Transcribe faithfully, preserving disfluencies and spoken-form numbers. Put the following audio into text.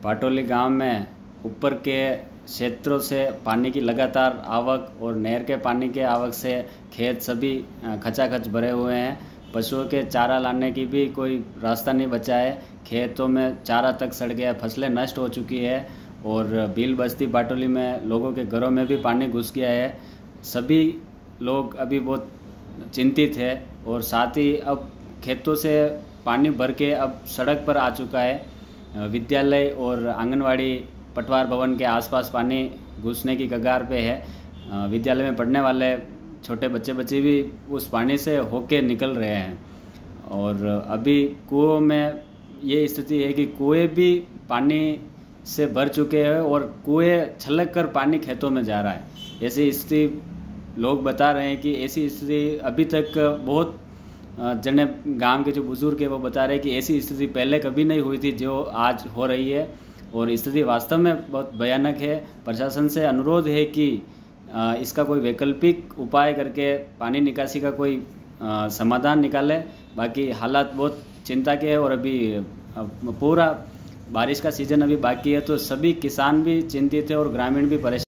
पाटोली गांव में ऊपर के क्षेत्रों से पानी की लगातार आवक और नहर के पानी के आवक से खेत सभी खचाखच भरे हुए हैं। पशुओं के चारा लाने की भी कोई रास्ता नहीं बचा है। खेतों में चारा तक सड़ गया, फसलें नष्ट हो चुकी है और भील बस्ती पाटोली में लोगों के घरों में भी पानी घुस गया है। सभी लोग अभी बहुत चिंतित है और साथ ही अब खेतों से पानी भर के अब सड़क पर आ चुका है। विद्यालय और आंगनवाड़ी पटवार भवन के आसपास पानी घुसने की कगार पे है। विद्यालय में पढ़ने वाले छोटे बच्चे बच्चे भी उस पानी से होके निकल रहे हैं और अभी कुओं में ये स्थिति है कि कुएं भी पानी से भर चुके हैं और कुएं छलक कर पानी खेतों में जा रहा है। ऐसी स्थिति लोग बता रहे हैं कि ऐसी स्थिति अभी तक बहुत जने गांव के जो बुजुर्ग है वो बता रहे हैं कि ऐसी स्थिति पहले कभी नहीं हुई थी जो आज हो रही है और स्थिति वास्तव में बहुत भयानक है। प्रशासन से अनुरोध है कि इसका कोई वैकल्पिक उपाय करके पानी निकासी का कोई समाधान निकाले। बाकी हालात बहुत चिंता के है और अभी पूरा बारिश का सीजन अभी बाकी है तो सभी किसान भी चिंतित है और ग्रामीण भी परेशान।